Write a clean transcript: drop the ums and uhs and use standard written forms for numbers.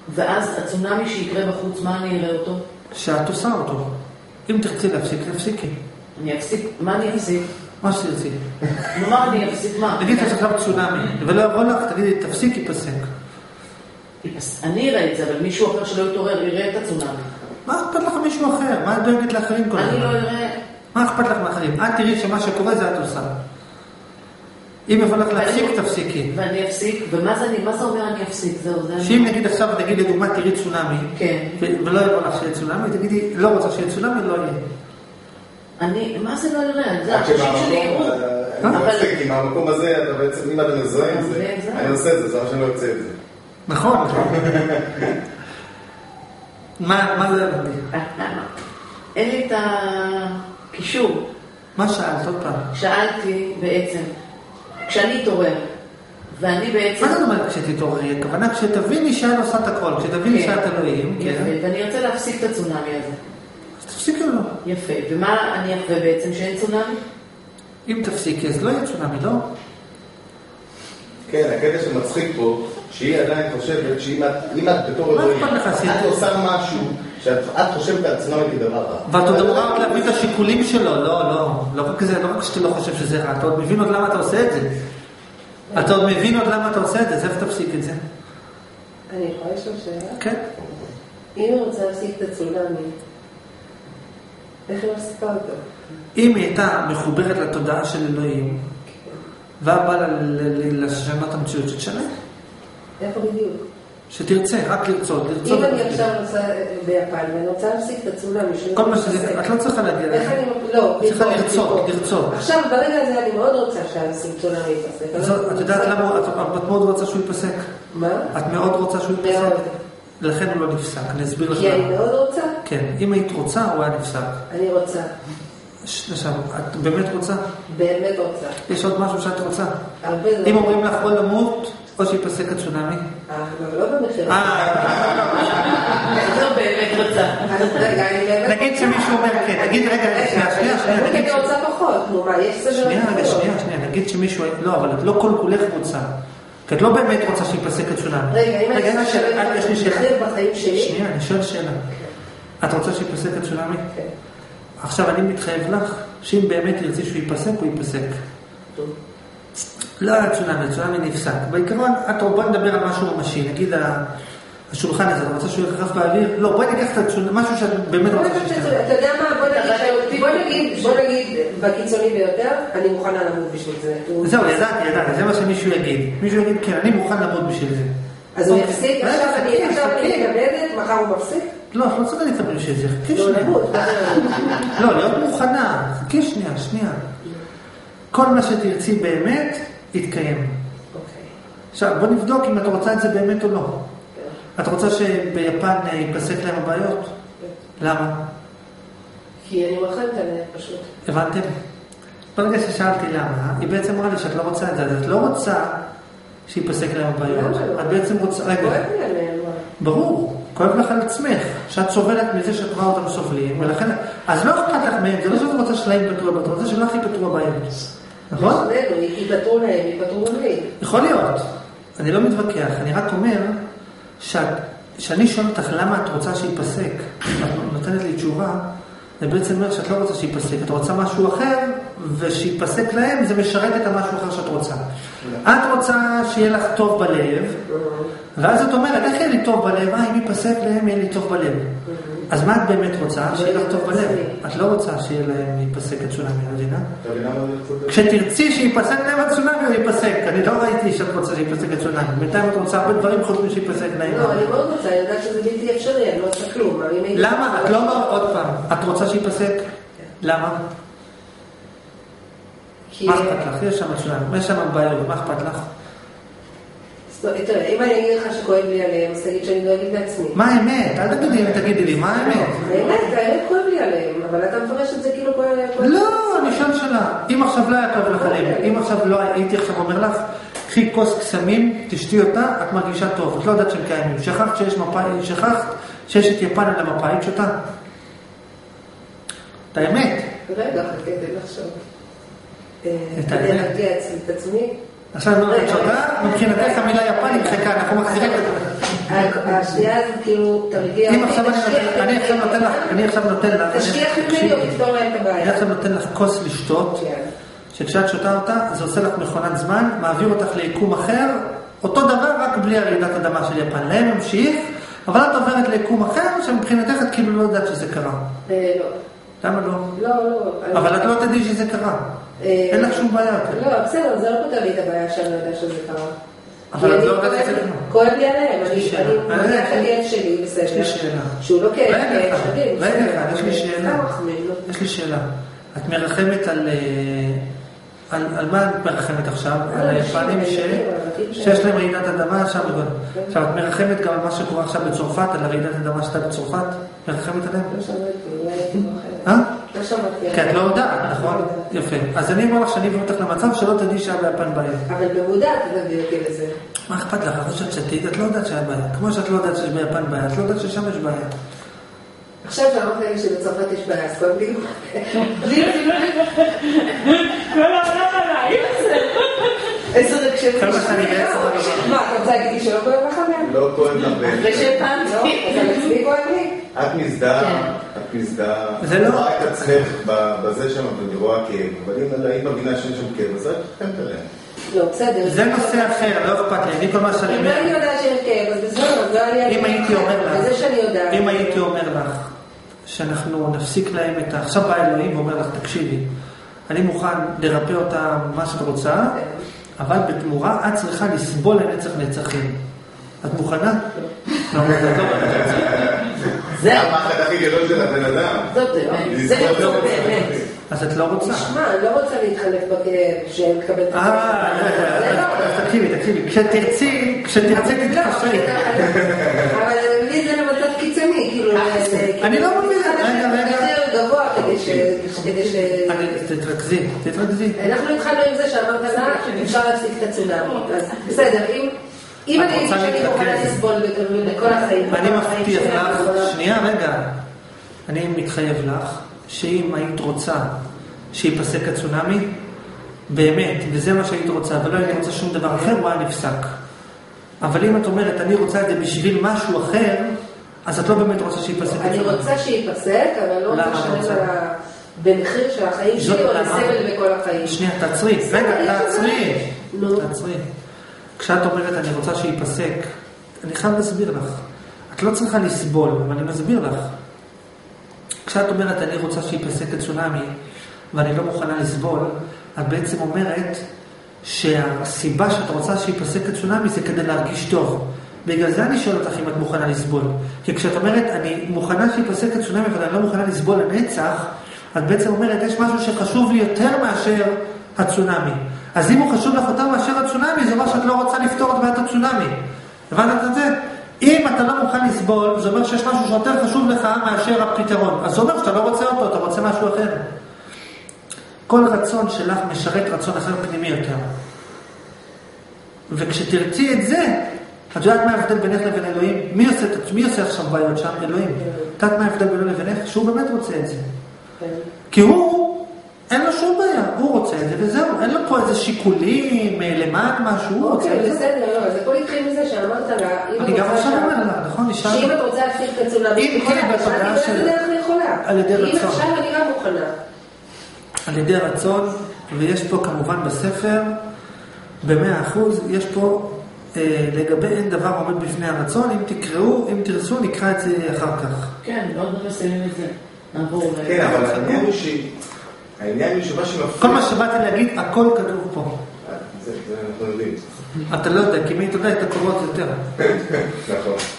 ואז הצונמי שיקרה בחוץ, מה אני אראה אותו? שאת עושה אותו. אם תרצי להפסיק, תפסיקי. אני אפסיק? מה אני אפסיק? מה שתרצי. נאמר אני אפסיק מה? נגיד לך עכשיו צונמי, ולא יבוא לך, תגידי, תפסיק, ייפסק. אני אראה את זה, אבל מישהו אחר שלא יתעורר, יראה את הצונמי. מה אכפת לך מישהו אחר? מה את דואגת לאחרים כל הזמן? אני לא אראה... מה אכפת לך מאחרים? את תראי שמה שקורה זה את עושה. אם יבוא לך להפסיק, תפסיקי. ואני אפסיק, ומה זה אומר אני אפסיק? שאם נגיד עכשיו, נגיד לדוגמה, תראי צונמי, ולא יבוא לך שיהיה צונמי, תגידי, לא רוצה שיהיה צונמי, לא יהיה. מה זה לא יראה? זה החושים שלי יראו. אני מפסיק, עם המקום הזה, אתה בעצם, אם אתה מזוהה עם זה, אני עושה את זה, זה מה שאני לא יוצא את זה. נכון. מה זה יבוא? אין לי את הקישור. מה שאלת עוד פעם? שאלתי בעצם, כשאני אתעורר, ואני בעצם... מה זאת אומרת כשתתעוררי? הכוונה כשתביני שאת עושה את הכל, כשתביני שאת אלוהים. יפה, ואני רוצה להפסיק את הצונמי הזה. אז תפסיקי או לא? יפה, ומה אני אחווה בעצם שאין צונמי? אם תפסיקי, אז לא יהיה צונמי, לא? כן, הקטע שמצחיק פה, שהיא עדיין חושבת שאם את בתור אלוהים, את עושה משהו שאת חושבת על צונמי כדבר רע. ואת עוד אמרת להביא את השיקולים שלו, לא רק שאתה לא חושב שזה רע, אתה עוד מבין עוד למה אתה עושה את זה. אתה עוד מבין עוד למה אתה עושה את זה, אז איך תפסיק את זה? אני יכולה לשאול שאלה? כן. אם היא רוצה להפסיק את הצונמי, איך היא מפסיקה אותו? אם היא הייתה מחוברת לתודעה של אלוהים, ובא לשנות המציאות שתשנה. איפה בדיוק? שתרצה, רק לרצות. אם אני עכשיו רוצה ביפן, ואני רוצה להפסיק את הצונמי, כל מה שזה, את לא צריכה להגיע לזה. לא, צריכה לרצות. עכשיו, ברגע הזה אני מאוד רוצה שהצונמי ייפסק. את יודעת למה, את מאוד רוצה שהוא ייפסק? מה? את מאוד רוצה שהוא ייפסק? מאוד. לכן הוא לא נפסק, אני אסביר לך. כי אני מאוד רוצה? כן, אם היית רוצה, הוא היה נפסק. אני רוצה. עכשיו, את באמת רוצה? באמת רוצה. יש עוד משהו שאת רוצה? הרבה לא. אם אומרים לך או למות, או שיפסק הצונמי? אבל לא במחיר. לא באמת רוצה. נגיד שמישהו אומר כן, נגיד רגע, שנייה. אני רוצה פחות, נו מה, יש סדר... שנייה, נגיד שמישהו, לא, אבל את לא כל כולך רוצה. כי את לא באמת רוצה שיפסק הצונמי. רגע, אם אני שאלה בחיים שלי... שנייה, אני שואל שאלה. את רוצה שיפסק הצונמי? כן. עכשיו אני מתחייב לך, שאם באמת ירצי שהוא ייפסק, הוא ייפסק. לא הצונמי נפסק. בעיקרון, בוא נדבר על משהו ממשי. נגיד השולחן הזה, אתה רוצה שהוא יחרף באוויר? לא, בואי ניקח את הצונמי, משהו שאת באמת רוצה שישתנה. אתה יודע מה, בוא נגיד בקיצוני ביותר, אני מוכנה למות בשביל זה. זהו, ידעתי, זה מה שמישהו יגיד. מישהו יגיד, כן, אני מוכן למות בשביל זה. אז הוא יפסיק, עכשיו אני מתאבדת, מחר הוא מפסיק? לא, את לא צריכה להתאבד בשביל זה, חכי שנייה. לא למות. לא, להיות מוכנה, חכי שנייה. כל מה שתרצי באמת, יתקיים. עכשיו, בוא נבדוק אם את רוצה את זה באמת או לא. את רוצה שביפן ייפסק להם הבעיות? למה? כי אני מוכנת עליה פשוט. הבנתם? ברגע ששאלתי למה, היא בעצם אמרה לי שאת לא רוצה את זה, אז את לא רוצה שיפסק להם הבעיות. את בעצם רוצה... רגע. כואב לי עליהם. ברור, כואב לך על עצמך, שאת סובלת מזה שאת רואה אותם סובלים, ולכן... אז לא אכפת לך מהם, זה לא שאת רוצה שלהם יפתרו, את רוצה שלך יפתרו הבעיות. נכון? יפתרו להם, יפתרו לי. יכול להיות. אני לא מתווכח, אני רק אומר שאני שואל אותך למה את רוצה שיפסק, את נותנת לי תשובה, זה בעצם אומר שאת לא רוצה שיפסק, את רוצה משהו אחר, ושיפסק להם זה משרת את המשהו אחר שאת רוצה. את רוצה שיהיה לך טוב בלב, ואז את אומרת, איך יהיה לי טוב בלב? אם ייפסק להם, יהיה לי טוב בלב. אז מה את באמת רוצה? שיהיה לך טוב בלב. את לא רוצה שיהיה להם ייפסק הצונמי, מדינה? כשתרצי שיפסק להם הצונמי, הוא ייפסק. אני לא ראיתי שאת רוצה שיפסק הצונמי. בינתיים את רוצה הרבה דברים חוץ משיפסק להם. לא, אני מאוד רוצה, אני יודעת שזה בלתי אפשרי, אני לא עושה כלום. למה? את לא אומרת עוד פעם. את רוצה שיפסק? למה? מה אכפת לך? יש שם הצונמי. יש שם בעיות. מה אכפת לך? אם אני אגיד לך שכואב לי עליהם, אז תגיד שאני דואגת לעצמי. מה האמת? אל תגידי לי, מה האמת? האמת כואב לי עליהם, אבל אתה מפרש את זה כאילו כואב לי עליהם. לא, אני שואל שאלה. אם עכשיו לא היה טוב לך עליהם, אם עכשיו לא הייתי עכשיו אומר לך, קחי כוס קסמים, תשתי אותה, את מרגישה טוב. את לא יודעת שהם קיימים. שכחת שיש את יפן על המפה, היית שותה. את האמת. רגע, חכה, תן לחשוב. כדי להגיע את עצמי. עכשיו מבחינתך המילה יפן נמחקה, אנחנו מחזירים את זה. השנייה זה כאילו תרגיע. אני עכשיו נותן לך, תשכיח ממני או תפתור להם את הבעיה. אני עכשיו נותן לך כוס לשתות, שכשאת שותה אותה זה עושה לך מכונת זמן, מעביר אותך ליקום אחר, אותו דבר רק בלי הרעידת אדמה של יפן. להם ממשיך, אבל את עוברת ליקום אחר שמבחינתך את כאילו לא יודעת שזה קרה. לא. למה לא? לא. אבל את לא תדעי שזה קרה. אין לך שום בעיה. לא, בסדר, זה לא פותר לי את הבעיה שאני לא יודע שזה קרה. אבל את לא יודעת את זה כמה. כואב לי עליהם, אני מגיע את הכאב שלי, בסדר. יש לי שאלה. שהוא לא כאב, רגע, יש לי שאלה. יש לי שאלה. את מרחמת על מה את מרחמת עכשיו? על היפנים שיש להם רעידת אדמה שם. עכשיו את מרחמת גם על מה שקורה עכשיו בצרפת, על הרעידת אדמה שאתה בצרפת? מרחמת עליהם? לא שמעתי, אולי הייתי אחרת. לא שמעתי. כי את לא יודעת, נכון? יפה. אז אני אומר לך שאני אביא אותך למצב שלא תדעי שהיה ביפן בעיה. אבל במודע אתה תביא אותי לזה. מה אכפת לך? אחרי שאת שתית, את לא יודעת שהיה בעיה. כמו שאת לא יודעת שיש ביפן בעיה, את לא יודעת ששם יש בעיה. עכשיו שאמרת לי שבצרפת יש בעיה, אז כואב לי. לא עליי. איזה רגשי כמה שאני בעצם מה, אתה רוצה להגיד לי שלא כואב לך מהם? לא כואב לך אחרי שפעם לא, אבל אצלי כואב לי. את מזדהה, זה לא. רואה את עצמך בזה שם, ואני רואה כאב, אבל אם מבינה שאין שם כאב, אז את חמת עליהם. לא, בסדר. זה נושא אחר, לא אכפת לי. אני כל מה שאני אומר... אם אני יודעת שיש כאב, אז בסדר, אז לא היה לי... אם הייתי אומר לך... וזה שאני יודעת. אם הייתי אומר לך שאנחנו נפסיק להם את ה... עכשיו בא אלוהים ואומר לך, תקשיבי, אני מוכן לרפא אותה מה שאת רוצה, אבל בתמורה את צריכה לסבול לנצח נצחים. את מוכנה? לא. זה המחד הכי גדול של הבן אדם. זאת באמת. אז את לא רוצה. שמע, אני לא רוצה להתחלף בכאב שמקבל את תקשיבי, כשתרצי תתקשרי. אבל אני מבין זה למצב קיצוני, כאילו... אני לא מבין, רגע. יותר גבוה כדי ש... תתרכזי. אנחנו התחלנו עם זה שאמרת לה, אפשר להפסיק את הצונאמי. אז בסדר, אם אני הייתי שאני מוכנה לסבול לכל החיים... אני מבטיח לך, שנייה, רגע. אני מתחייב לך שאם היית רוצה שיפסק הצונאמי, באמת, וזה מה שהיית רוצה, ולא היית רוצה שום דבר אחר, הוא היה נפסק. אבל אם את אומרת, אני רוצה את זה בשביל משהו אחר, אז את לא באמת רוצה שיפסק הצונאמי. אני רוצה שיפסק, אבל לא רוצה לשלם במחיר של החיים שלי, או לסבל בכל החיים. שנייה, תעצרי. רגע, תעצרי. כשאת אומרת, אני רוצה שיפסק, אני חייב להסביר לך. את לא צריכה לסבול, אבל אני מסביר לך. כשאת אומרת, אני רוצה שיפסק את צונאמי, ואני לא מוכנה לסבול, את בעצם אומרת שהסיבה שאת רוצה שיפסק את צונאמי זה כדי להרגיש טוב. בגלל זה אני שואל אותך אם את מוכנה לסבול. כי כשאת אומרת, אני מוכנה שיפסק את צונאמי, אבל אני לא מוכנה לסבול לנצח, את בעצם אומרת, יש משהו שחשוב לי יותר מאשר הצונאמי. אז אם הוא חשוב לך יותר מאשר הצונאמי, זה אומר שאת לא רוצה לפתור את בעיית הצונאמי. הבנת את זה? אם אתה לא מוכן לסבול, זה אומר שיש משהו שיותר חשוב לך מאשר הפתרון. אז זה אומר שאתה לא רוצה אותו, אתה רוצה משהו אחר. כל רצון שלך משרת רצון אחר פנימי יותר. וכשתרצי את זה, את יודעת מה ההבדל בינך לבין אלוהים? מי עושה עכשיו בעיות שם? אלוהים. את יודעת מה ההבדל בינו לבינך? שהוא באמת רוצה את זה. כי הוא, אין לו שום בעיה, הוא רוצה את זה וזהו. אין לו פה איזה שיקולים, למען משהו, הוא רוצה את זה. בסדר, לא, אז הכל התחיל מזה שאמרת לה, אני גם עכשיו אומר לה, נכון? שאם את רוצה להפסיק את הצונאמי, אם תהיה בתודעה של... על ידי רצון. אם עכשיו אני גם מוכנה. על ידי רצון, ויש פה כמובן בספר, ב100%, יש פה לגבי אין דבר עומד בפני הרצון, אם תקראו, אם תרצו, נקרא את זה אחר כך. כן, עוד לא מסיימים את זה. נעבור. כן, אבל העניין הוא שמה שמפריע... כל מה שבאתי להגיד, הכל כתוב פה. זה אנחנו יודעים. אתה לא יודע, כי מי אתה יודע, אתה קוראות יותר. נכון.